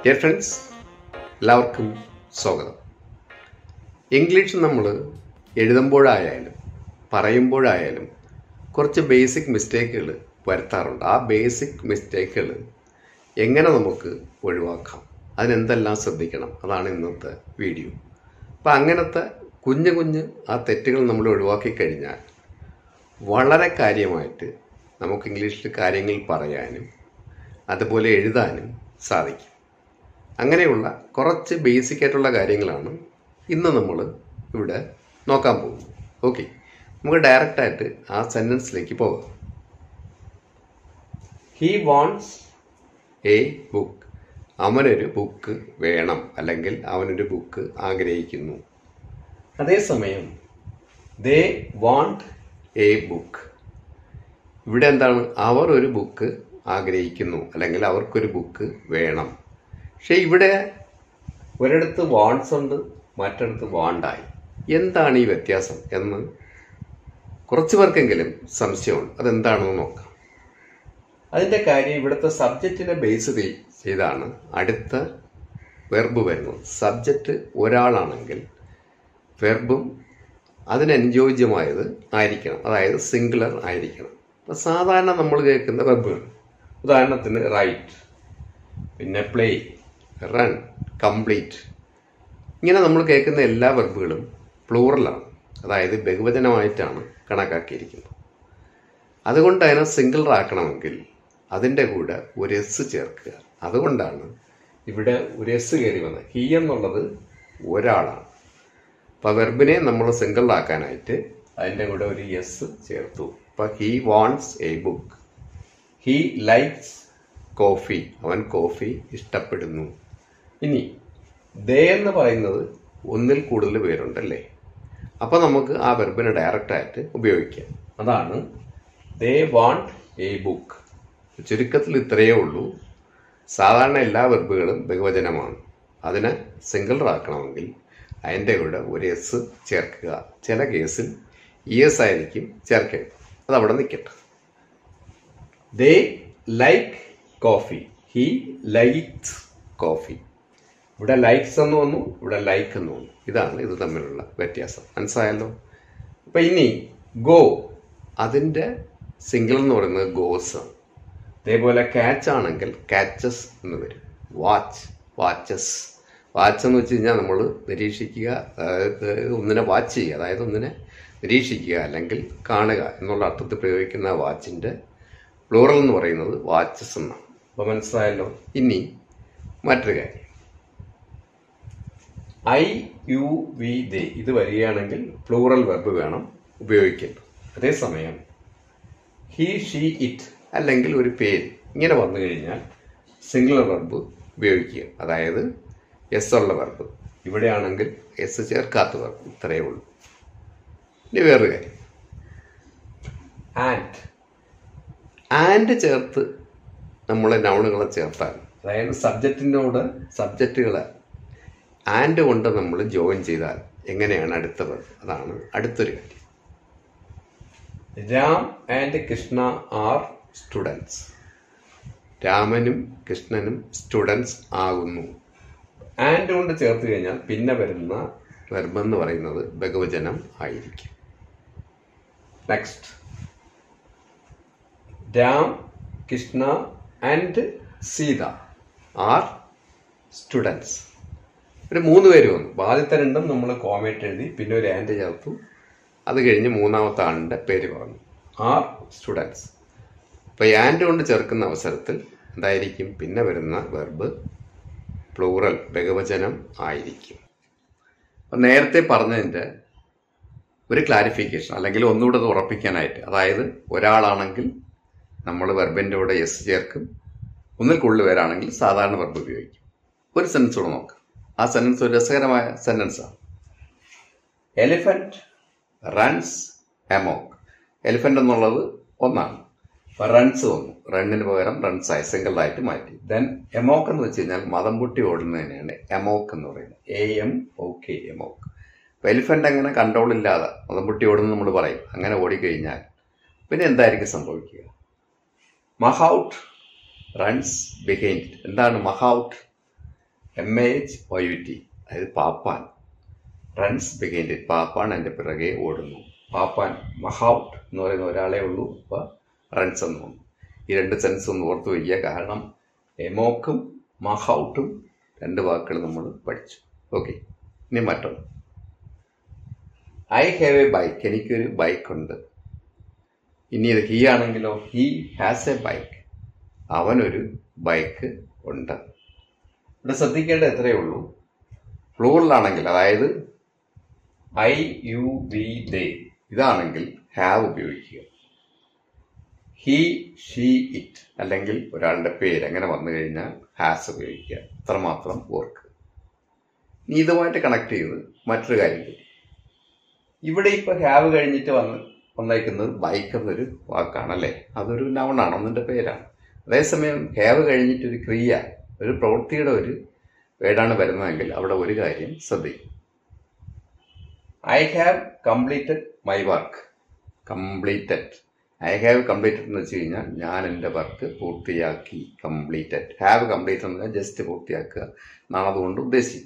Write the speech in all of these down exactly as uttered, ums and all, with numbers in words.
Dear friends, എല്ലാവർക്കും സ്വാഗതം. English നമ്മൾ എഴുതുമ്പോഴായാലും പറയുമ്പോഴായാലും കുറച്ച് ബേസിക് മിസ്റ്റേക്കുകൾ വരുത്താറുണ്ട്. ആ ബേസിക് മിസ്റ്റേക്കുകൾ എങ്ങനെ നമുക്ക് ഒഴിവാക്കാം, അതിനെന്തെല്ലാം ശ്രദ്ധിക്കണം, അതാണ് ഇന്നത്തെ വീഡിയോ. അപ്പം അങ്ങനത്തെ കുഞ്ഞു കുഞ്ഞ് ആ തെറ്റുകൾ നമ്മൾ ഒഴിവാക്കി കഴിഞ്ഞാൽ വളരെ കാര്യമായിട്ട് നമുക്ക് ഇംഗ്ലീഷിൽ കാര്യങ്ങൾ പറയാനും അതുപോലെ എഴുതാനും സാധിക്കും. അങ്ങനെയുള്ള കുറച്ച് ബേസിക് ആയിട്ടുള്ള കാര്യങ്ങളാണ് ഇന്ന് നമ്മൾ ഇവിടെ നോക്കാൻ പോകുന്നത്. ഓക്കെ, നമുക്ക് ഡയറക്റ്റായിട്ട് ആ സെൻറ്റൻസിലേക്ക് പോകാം. He wants a book. അവനൊരു ബുക്ക് വേണം, അല്ലെങ്കിൽ അവനൊരു ബുക്ക് ആഗ്രഹിക്കുന്നു. അതേസമയം ദേ വാണ്ട് എ ബുക്ക്. ഇവിടെ എന്താണ്? അവർ ഒരു ബുക്ക് ആഗ്രഹിക്കുന്നു, അല്ലെങ്കിൽ അവർക്കൊരു ബുക്ക് വേണം. പക്ഷെ ഇവിടെ ഒരിടത്ത് വാണ്ട്സ് ഉണ്ട്, മറ്റിടത്ത് വാണ്ടായി. എന്താണ് ഈ വ്യത്യാസം എന്ന് കുറച്ച് പേർക്കെങ്കിലും സംശയമുണ്ട്. അതെന്താണെന്ന് നോക്കാം. അതിൻ്റെ കാര്യം, ഇവിടുത്തെ സബ്ജക്റ്റിനെ ബേസ് ചെയ്താണ് അടുത്ത വെർബ് വരുന്നത്. സബ്ജക്റ്റ് ഒരാളാണെങ്കിൽ വെർബും അതിനനുയോജ്യമായത് ആയിരിക്കണം, അതായത് സിംഗുലർ ആയിരിക്കണം. അപ്പം സാധാരണ നമ്മൾ കേൾക്കുന്ന വെർബുകൾ, ഉദാഹരണത്തിന് റൈറ്റ്, പിന്നെ പ്ലേ, റൺ, കംപ്ലീറ്റ്, ഇങ്ങനെ നമ്മൾ കേൾക്കുന്ന എല്ലാ വെർബുകളും പ്ലൂറലാണ്, അതായത് ബഹുവചനമായിട്ടാണ് കണക്കാക്കിയിരിക്കുന്നത്. അതുകൊണ്ട് അതിനെ സിംഗിളർ ആക്കണമെങ്കിൽ അതിൻ്റെ കൂടെ ഒരു എസ് ചേർക്കുക. അതുകൊണ്ടാണ് ഇവിടെ ഒരു എസ് കയറി വന്നത്. ഹി എന്നുള്ളത് ഒരാളാണ്. അപ്പോൾ വെർബിനെ നമ്മൾ സിംഗിൾ ആക്കാനായിട്ട് അതിൻ്റെ കൂടെ ഒരു എസ് ചേർത്തു. അപ്പോൾ he wants a book. He likes coffee. അവൻ കോഫി ഇഷ്ടപ്പെടുന്നു. ഇനി ദേ എന്ന് പറയുന്നത് ഒന്നിൽ കൂടുതൽ പേരുണ്ടല്ലേ, അപ്പോൾ നമുക്ക് ആ വെർബിനെ ഡയറക്റ്റായിട്ട് ഉപയോഗിക്കാം. അതാണ് ദേ വാണ്ട് എ ബുക്ക്. ചുരുക്കത്തിൽ ഇത്രയേ ഉള്ളൂ. സാധാരണ എല്ലാ വെർബുകളും ബഹുവചനമാണ്. അതിനെ സിംഗിളർ ആക്കണമെങ്കിൽ അതിൻ്റെ കൂടെ ഒരു എസ് ചേർക്കുക. ചില കേസിൽ ഇ എസ് ആയിരിക്കും ചേർക്കുക. അതവിടെ നിൽക്കട്ടെ. They like coffee. He likes coffee. ഇവിടെ ലൈക്സ് എന്ന് വന്നു, ഇവിടെ ലൈക്ക് എന്ന് വന്നു. ഇതാണ് ഇത് തമ്മിലുള്ള വ്യത്യാസം. മനസ്സിലായല്ലോ? അപ്പം ഇനി ഗോ, അതിൻ്റെ സിംഗിൾ എന്ന് പറയുന്നത് ഗോസ് ആണ്. അതേപോലെ ക്യാച്ച് ആണെങ്കിൽ കാച്ചസ് എന്ന് വരും. Watch, watches. വാച്ച് എന്ന് വെച്ച് കഴിഞ്ഞാൽ നമ്മൾ നിരീക്ഷിക്കുക, അതായത് ഒന്നിനെ വാച്ച് ചെയ്യുക, അതായത് ഒന്നിനെ നിരീക്ഷിക്കുക അല്ലെങ്കിൽ കാണുക എന്നുള്ള അർത്ഥത്തിൽ പ്രയോഗിക്കുന്ന വാച്ചിൻ്റെ പ്ലൂറൽ എന്ന് പറയുന്നത് വാച്ചസ് എന്നാണ്. അപ്പോൾ മനസ്സിലായല്ലോ? ഇനി മറ്റൊരു കാര്യം, ഐ യു വി ദേ ഇത് വരികയാണെങ്കിൽ പ്ലൂറൽ വെർബ് വേണം ഉപയോഗിക്കേണ്ടത്. അതേസമയം ഹി ഷീ ഇറ്റ് അല്ലെങ്കിൽ ഒരു പേര് ഇങ്ങനെ വന്നു കഴിഞ്ഞാൽ സിംഗുലർ വെർബ് ഉപയോഗിക്കുക, അതായത് എസ് ഉള്ള വെർബ്. ഇവിടെയാണെങ്കിൽ എസ് ചേർക്കാത്ത വെർബ്. ഇത്രയേ ഉള്ളൂ. ഇനി വേറൊരു കാര്യം, ആൻഡ്. ആൻഡ് ചേർത്ത് നമ്മൾ നൗണുകളെ ചേർത്താൽ, അതായത് സബ്ജക്റ്റിനോട് സബ്ജക്റ്റുകളെ ആൻഡ് കൊണ്ട് നമ്മൾ ജോയിൻ ചെയ്താൽ എങ്ങനെയാണ് അടുത്ത വെർബ്? അതാണ് അടുത്തൊരു കാര്യം. Ram and Krishna are students. രാമനും കൃഷ്ണനും സ്റ്റുഡൻസ് ആകുന്നു. ആൻഡ് കൊണ്ട് ചേർത്ത് കഴിഞ്ഞാൽ പിന്നെ വരുന്ന വെർബ് എന്ന് പറയുന്നത് ബഹുവചനം ആയിരിക്കും. Next, Ram, Krishna and Sita are students. ഒരു മൂന്ന് പേര് വന്നു. ആദ്യത്തെ രണ്ടും നമ്മൾ കോമേറ്റ് എഴുതി, പിന്നെ ഒരു ആൻഡ് ചേർത്തു. അത് കഴിഞ്ഞ് മൂന്നാമത്തെ ആളിൻ്റെ പേര് പറഞ്ഞു, ആർ സ്റ്റുഡൻസ്. അപ്പോൾ ആൻഡ് കൊണ്ട് ചേർക്കുന്ന അവസരത്തിൽ എന്തായിരിക്കും പിന്നെ വരുന്ന വെർബ്? പ്ലൂറൽ, ബഹുവചനം ആയിരിക്കും. അപ്പം നേരത്തെ പറഞ്ഞതിൻ്റെ ഒരു ക്ലാരിഫിക്കേഷൻ, അല്ലെങ്കിൽ ഒന്നുകൂടെ അത് ഉറപ്പിക്കാനായിട്ട്, അതായത് ഒരാളാണെങ്കിൽ നമ്മൾ വെർബിൻ്റെ കൂടെ എസ് ചേർക്കും, ഒന്നിൽ കൂടുതൽ പേരാണെങ്കിൽ സാധാരണ വെർബ് ഉപയോഗിക്കും. ഒരു സെൻറ്റൻസ് കൂടെ നോക്കാം. ആ സെൻറ്റൻസ് ഒരു രസകരമായ സെൻറ്റൻസാണ്. Elephant runs amok. എലിഫന്റ് എന്നുള്ളത് ഒന്നാണ്, അപ്പോൾ റൺസ് വന്നു. റണ്ണിന് പകരം റൺസായി സിംഗിളായിട്ട് മാറ്റി. ദെൻ എമോക്ക് എന്ന് വെച്ച് കഴിഞ്ഞാൽ മതം പൊട്ടി ഓടുന്നതിനെയാണ് എമോക്ക് എന്ന് പറയുന്നത്. A M O K, amok. അപ്പോൾ എലിഫന്റ് അങ്ങനെ കൺട്രോൾ ഇല്ലാതെ മതം പൊട്ടി ഓടുന്നത് നമ്മൾ പറയും. അങ്ങനെ ഓടിക്കഴിഞ്ഞാൽ പിന്നെ എന്തായിരിക്കും സംഭവിക്കുക? Mahout runs behind. എന്താണ് mahout? M A H O U T, അതായത് പാപ്പാൻ. റൺസ് ബിഹൈൻഡ് ഇറ്റ്, പാപ്പാൻ എൻ്റെ പിറകെ ഓടുന്നു. പാപ്പാൻ മഹൗട്ട് എന്ന് പറയുന്ന ഒരാളെ ഉള്ളൂ, അപ്പോൾ റൺസ് എന്ന് തോന്നുന്നു. ഈ രണ്ട് സെൻസ് ഒന്ന് ഓർത്ത് വയ്ക്കുക, കാരണം എമോക്കും മഹൗട്ടും രണ്ട് വാക്കുകൾ നമ്മൾ പഠിച്ചു. ഓക്കെ, ഇനി മറ്റൊന്ന്. ഐ ഹാവ് എ ബൈക്ക്, എനിക്കൊരു ബൈക്ക് ഉണ്ട്. ഇനി ഇത് ഹി ആണെങ്കിലോ, ഹി ഹാസ് എ ബൈക്ക്, അവനൊരു ബൈക്ക് ഉണ്ട്. ഇവിടെ ശ്രദ്ധിക്കേണ്ടത് എത്രയേ ഉള്ളൂ, പ്ലൂറലാണെങ്കിൽ, അതായത് ഐ യു വി ദേ ഇതാണെങ്കിൽ ഹാവ് ഉപയോഗിക്കുക. ഹി ഷീ ഇറ്റ് അല്ലെങ്കിൽ ഒരാളുടെ പേര് അങ്ങനെ വന്നു കഴിഞ്ഞാൽ ഹാസ് ഉപയോഗിക്കുക. അത്രമാത്രം ഓർക്ക്. ഇനി ഇതുമായിട്ട് കണക്ട് ചെയ്ത് മറ്റൊരു കാര്യം കൂടി. ഇവിടെ ഇപ്പൊ ഹാവ് കഴിഞ്ഞിട്ട് വന്ന് വന്നേക്കുന്നത് ബൈക്ക് എന്നൊരു വാക്കാണല്ലേ, അതൊരു നൗണാണ്, ഒന്നിന്റെ പേരാണ്. അതേസമയം ഹാവ് കഴിഞ്ഞിട്ടൊരു ക്രിയ, ഒരു പ്രവൃത്തിയുടെ ഒരു വേർഡാണ് വരുന്നതെങ്കിൽ അവിടെ ഒരു കാര്യം ശ്രദ്ധിക്കും. I have completed my work. Completed, I have completed എന്ന് വെച്ച് കഴിഞ്ഞാൽ ഞാൻ എൻ്റെ വർക്ക് പൂർത്തിയാക്കി. കംപ്ലീറ്റഡ്. ഹാവ് കംപ്ലീറ്റഡ് എന്ന് പറഞ്ഞാൽ ജസ്റ്റ് പൂർത്തിയാക്കുക എന്നാണ് അതുകൊണ്ട് ഉദ്ദേശിക്കുന്നത്.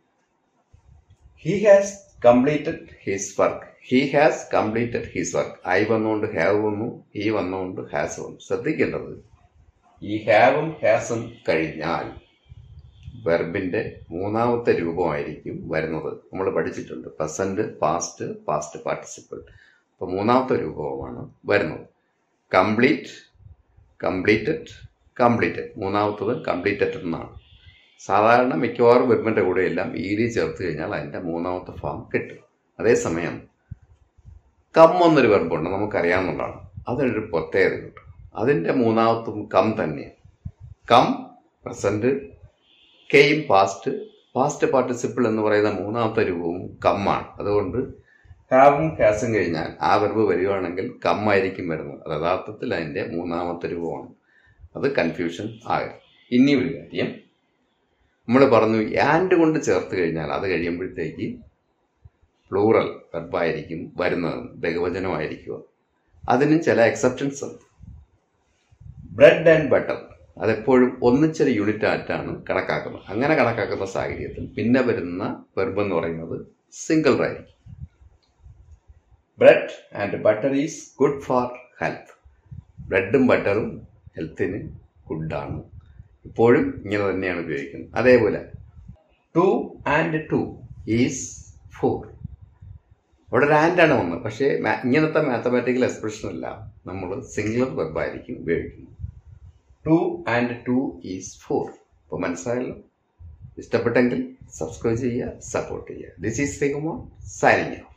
He has completed his work. He has completed his work. I വന്നുകൊണ്ട് ഹാവ് വന്നു, ഹി വന്നുകൊണ്ട് ഹാസ് വന്നു. ശ്രദ്ധിക്കേണ്ടത് ഈ ഹാവും ഹാസും കഴിഞ്ഞാൽ വെർബിന്റെ മൂന്നാമത്തെ രൂപമായിരിക്കും വരുന്നത്. നമ്മൾ പഠിച്ചിട്ടുണ്ട് പ്രസന്റ്, പാസ്റ്റ്, പാസ്റ്റ് പാർട്ടിസിപ്പിൾ. അപ്പൊ മൂന്നാമത്തെ രൂപമാണ് വരുന്നത്. Complete, completed, completed. മൂന്നാമത്തത് കംപ്ലീറ്റഡ് എന്നാണ്. സാധാരണ മിക്കവാറും വെർബിന്റെ കൂടെ എല്ലാം ഇ ഡി ചേർത്ത് കഴിഞ്ഞാൽ അതിന്റെ മൂന്നാമത്തെ ഫോം കിട്ടും. അതേസമയം കം എന്നൊരു വെർബുണ്ട്, നമുക്കറിയാവുന്നതാണ്. അതിനൊരു പ്രത്യേകത കിട്ടും. അതിന്റെ മൂന്നാമത്തും കം തന്നെയാണ്. Come present, came past, past participle എന്ന് പറയുന്ന മൂന്നാമത്തെ രൂപവും കമ്മാണ്. അതുകൊണ്ട് ഹാവും ഹാസും കഴിഞ്ഞാൽ ആ വെർബ് വരികയാണെങ്കിൽ കം ആയിരിക്കും വരുന്നത്. അത് യഥാർത്ഥത്തിൽ അതിന്റെ മൂന്നാമത്തെ രൂപമാണ്. അത് കൺഫ്യൂഷൻ ആകരുത്. ഇനി ഒരു കാര്യം നമ്മൾ പറഞ്ഞു, ആൻഡ് കൊണ്ട് ചേർത്ത് കഴിഞ്ഞാൽ അത് കഴിയുമ്പോഴത്തേക്ക് പ്ലൂറൽ വെർബായിരിക്കും വരുന്നത്, ബഹുവചനമായിരിക്കും. അതിനും ചില എക്സെപ്ഷൻസ് ഉണ്ട്. ബ്രെഡ് ആൻഡ് ബട്ടർ അതെപ്പോഴും ഒന്നിച്ചൊരു യൂണിറ്റ് ആയിട്ടാണ് കണക്കാക്കുന്നത്. അങ്ങനെ കണക്കാക്കുന്ന സാഹചര്യത്തിൽ പിന്നെ വരുന്ന വെർബ് എന്ന് പറയുന്നത് സിംഗിൾ ആയിരിക്കും. Bread and butter is good for health. ബ്രെഡും ബട്ടറും ഹെൽത്തിന് ഗുഡാണ്. ഇപ്പോഴും ഇങ്ങനെ തന്നെയാണ് ഉപയോഗിക്കുന്നത്. അതേപോലെ two and two is four. അവിടെ ഒരു ആൻഡാണ് വന്നത്. പക്ഷേ ഇങ്ങനത്തെ മാത്തമാറ്റിക്കൽ എക്സ്പ്രഷൻ അല്ല, നമ്മൾ സിംഗുലർ വെർബായിരിക്കും ഉപയോഗിക്കുന്നത്. Two and two is four. അപ്പോൾ മനസ്സിലായല്ലോ. ഇഷ്ടപ്പെട്ടെങ്കിൽ സബ്സ്ക്രൈബ് ചെയ്യുക, സപ്പോർട്ട് ചെയ്യുക. This is Sreekumar signing of.